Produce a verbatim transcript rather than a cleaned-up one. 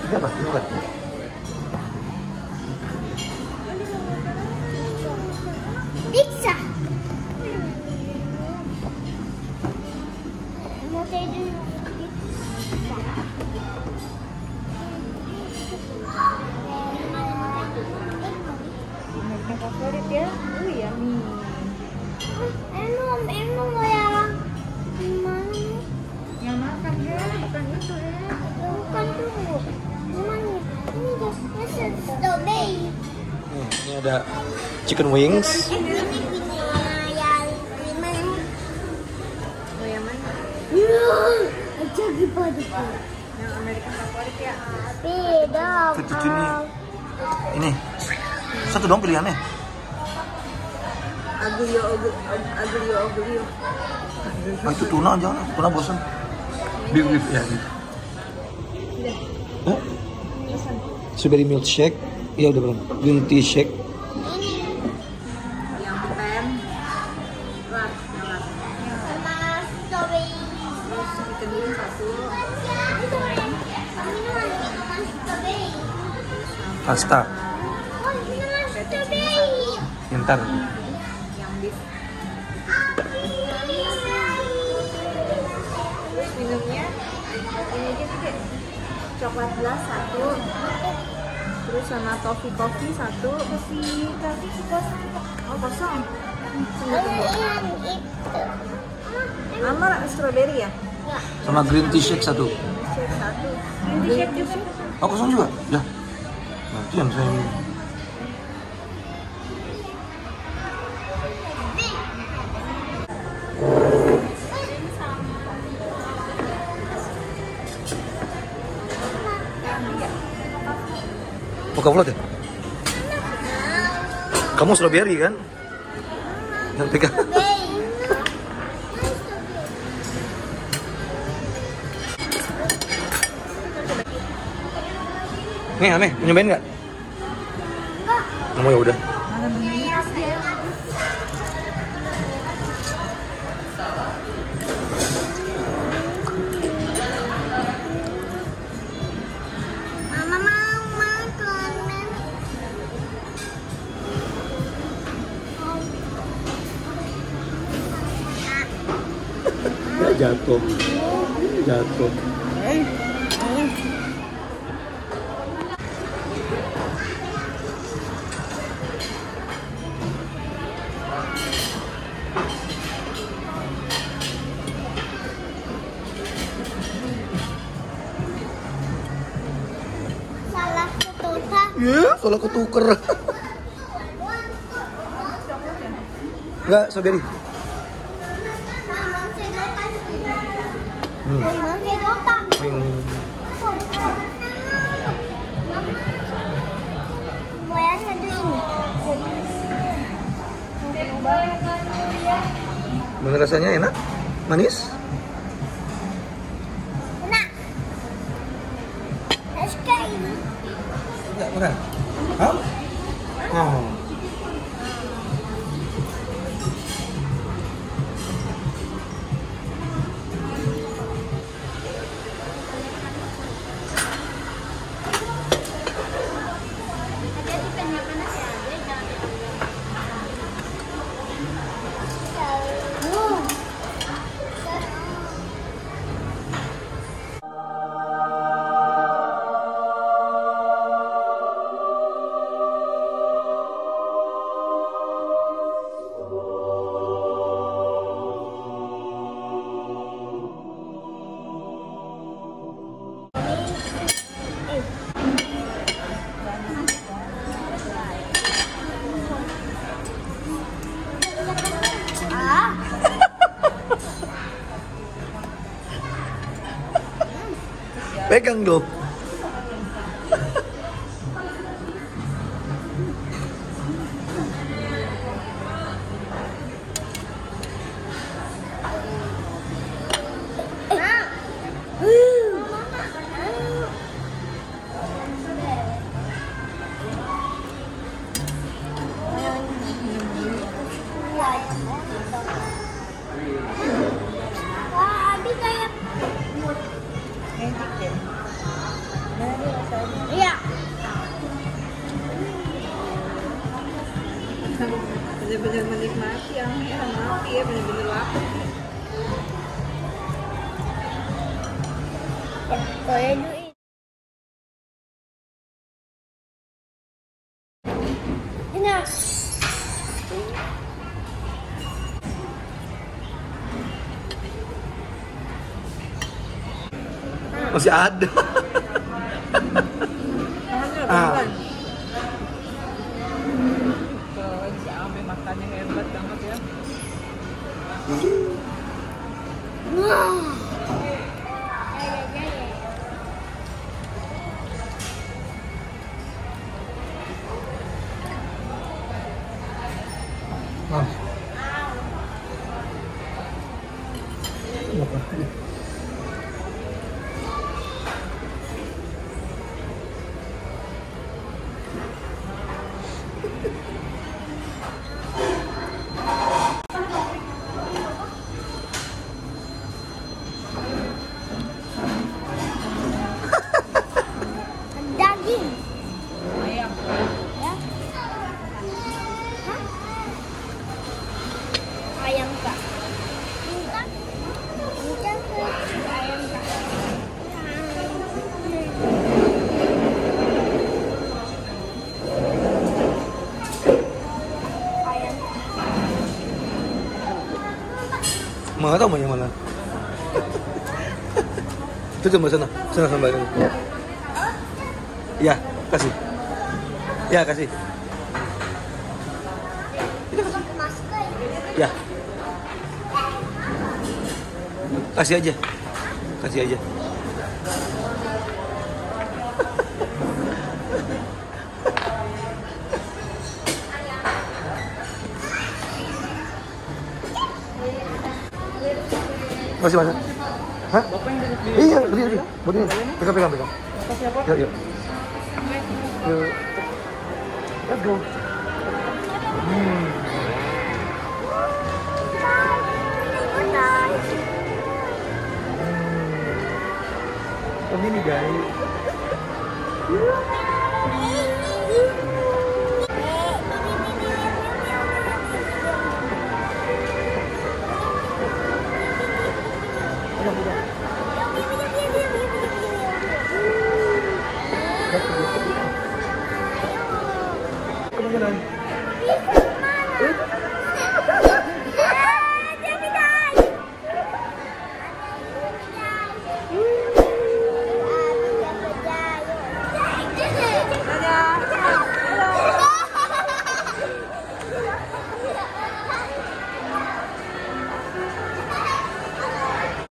Ini apa? Ini bukan? Pizza. Mau saya dulu. Mereka favorit ya? Oh iya nih. Enom, enom ya. Mana? Yang makan ya, bukan itu ya. Bukan tuh. Mana? Ini guys, strawberry. Hmm, ini ada chicken wings. Ini punya yang lima. Oh yang mana? Ya, aja gimana? Yang Amerika favorit ya. Beda. Itu ini. Ini. Satu dong pilihannya. Aglio, aglio, aglio. Oh, itu tuna jangan, tuna bosan. Beef beef ya. Oh, strawberry milkshake. Iya udah belum. Green tea shake. Yang pen. Rat, yang rat. Sama strawberry. Terus chicken wing satu. Pasta. Oh, ini mas strawberry. Pintar. Yang beef. Terus minumnya ini aja tiga. Coklat gelas satu. Terus sama toffee coffee satu. Toffee coffee kosong. Oh kosong. Tunggu tunggu. Yang itu. Amar strawberry ya? Sama green tea shake satu. Shake satu. Green tea shake juga. Oh kosong juga? Ya. Nanti yang saya ini. Buka vlog ya? Kamu strawberry kan? Yang pegang. Nih, Ame, mau nyobain nggak? Nggak mau ya udah. Mama mau makan. Ya jatuh, jatuh. Salah ketutup. Ya, salah ketuker. Enggak, strawberry. Mama sedotan. Hmm. Mama sedotan. Hmm. Mau yang satu ini. Mana rasanya enak? Manis? Nah. Es krim. Enggak pernah. Hah? Oh. Ah. Pegang dong. Wah, Abi kayak Magic deh. Nah, ini rasanya. Iya. Bener-bener menikmati yang yang mati ya, bener-bener lapar. Boleh duit. Ini. Masih ada. Ah. Kalau si Ame makannya hebat banget ya. Wah. Ah. Apa? Daging. Ayam. Ya. Hah? Ayam kak. Minta. Minta ke ayam kak. Ayam. Mana tahu mau yang mana? Itu coba sana, sana sambil ini. Ya, kasih. Ya, kasih. Masker. Ya. Kasih aja. Kasih aja. Masih mana? Hah? Bapak yang duduk di Iya, berdiri, berdiri. Berdiri. Pegang, pegang, pegang. Bapak siapa? Yuk, yuk. Yuk. Let's go. Hmm. Hmm. Oh, ini guys.